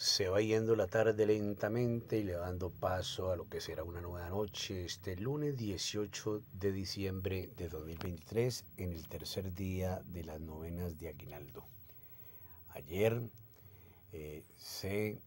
Se va yendo la tarde lentamente y le va dando paso a lo que será una nueva noche este lunes 18 de diciembre de 2023 en el tercer día de las novenas de Aguinaldo. Ayer se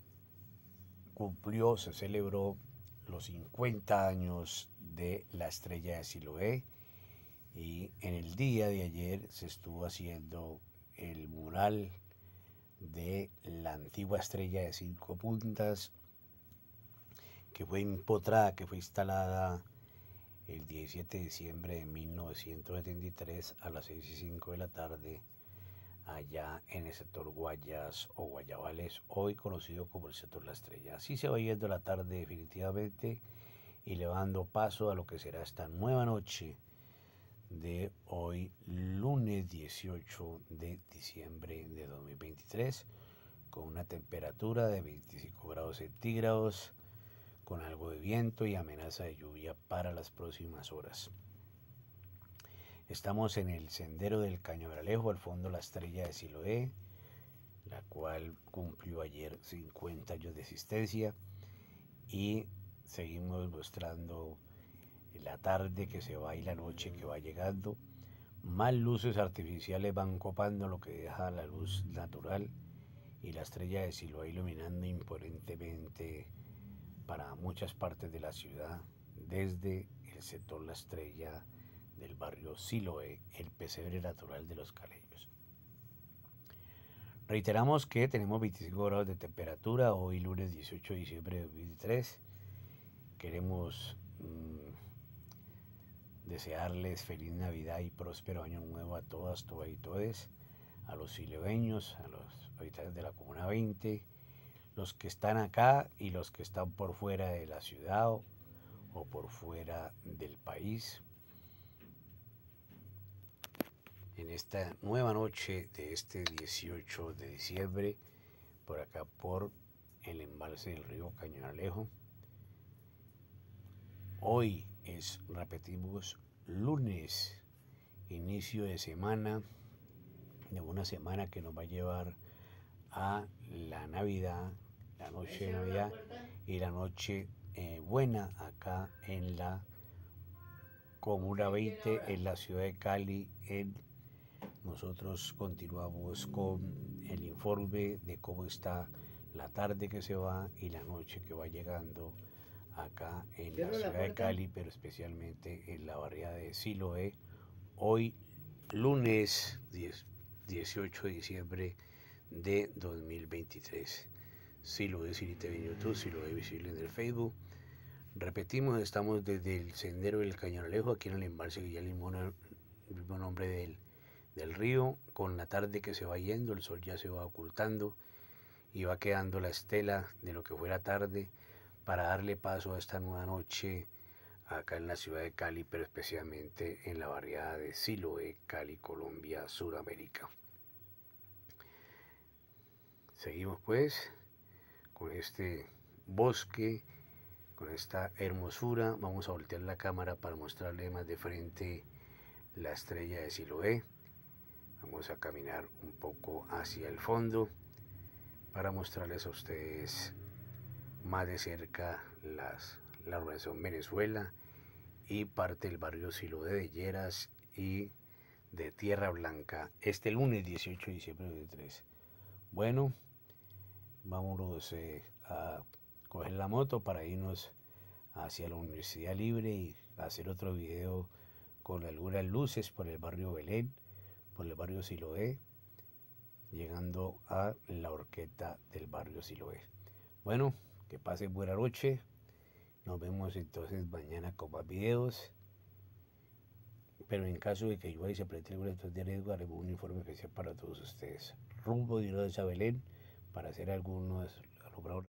se celebró los 50 años de la estrella de Siloé y en el día de ayer se estuvo haciendo el mural de la antigua estrella de 5 puntas que fue empotrada, que fue instalada el 17 de diciembre de 1973 a las 6:05 de la tarde allá en el sector Guayas o Guayabales, hoy conocido como el sector La Estrella. Así se va yendo la tarde definitivamente y le va dando paso a lo que será esta nueva noche de hoy, lunes 18 de diciembre de 2023, con una temperatura de 25 grados centígrados, con algo de viento y amenaza de lluvia para las próximas horas. Estamos en el sendero del Cañaveralejo, al fondo la estrella de Siloé, la cual cumplió ayer 50 años de existencia, y seguimos mostrando la tarde que se va y la noche que va llegando. Más luces artificiales van copando lo que deja la luz natural y la estrella de Siloé iluminando imponentemente para muchas partes de la ciudad, desde el sector La Estrella del barrio Siloé, el pesebre natural de los Caleños. Reiteramos que tenemos 25 grados de temperatura hoy lunes 18 de diciembre de 2023. Queremos desearles feliz Navidad y próspero año nuevo a todas, todas y todes, a los siloeños, a los habitantes de la Comuna 20, los que están acá y los que están por fuera de la ciudad o por fuera del país. En esta nueva noche de este 18 de diciembre, por acá por el embalse del río Cañaveralejo. Hoy es, repetimos, lunes, inicio de semana, de una semana que nos va a llevar a la Navidad, la noche de Navidad y la noche buena acá en la Comuna 20, en la ciudad de Cali. Nosotros continuamos con el informe de cómo está la tarde que se va y la noche que va llegando acá en la ciudad de Cali, pero especialmente en la barriada de Siloé. Hoy, lunes 18 de diciembre de 2023. Siloé City TV en YouTube, Siloé Visible en el Facebook. Repetimos, estamos desde el sendero del Cañaveralejo, aquí en el embalse que ya el mismo nombre del río, con la tarde que se va yendo, el sol ya se va ocultando y va quedando la estela de lo que fue la tarde para darle paso a esta nueva noche acá en la ciudad de Cali, pero especialmente en la barriada de Siloé, Cali, Colombia, Suramérica. Seguimos pues con este bosque, con esta hermosura. Vamos a voltear la cámara para mostrarle más de frente la estrella de Siloé. Vamos a caminar un poco hacia el fondo para mostrarles a ustedes más de cerca la organización Venezuela y parte del barrio Siloé de Lleras y de Tierra Blanca este lunes 18 de diciembre de 2023. Bueno, vámonos a coger la moto para irnos hacia la Universidad Libre y hacer otro video con algunas luces por el barrio Belén, por el barrio Siloé, llegando a la horqueta del barrio Siloé. Bueno, que pasen buena noche. Nos vemos entonces mañana con más videos. Pero en caso de que llueva y se presente alguna situación de riesgo, haremos un informe especial para todos ustedes. Rumbo de una vez a Belén para hacer algunos